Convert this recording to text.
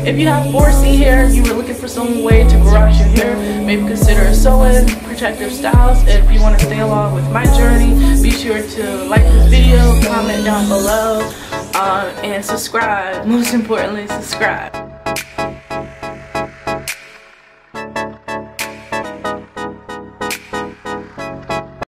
If you have 4C hair and you were looking for some way to grow out your hair, maybe consider a sew-in Protective Styles. If you want to stay along with my journey, be sure to like this video, comment down below, and subscribe. Most importantly, subscribe.